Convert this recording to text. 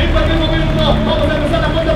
minuto al mismo minuto. Vamos a empezar la cuenta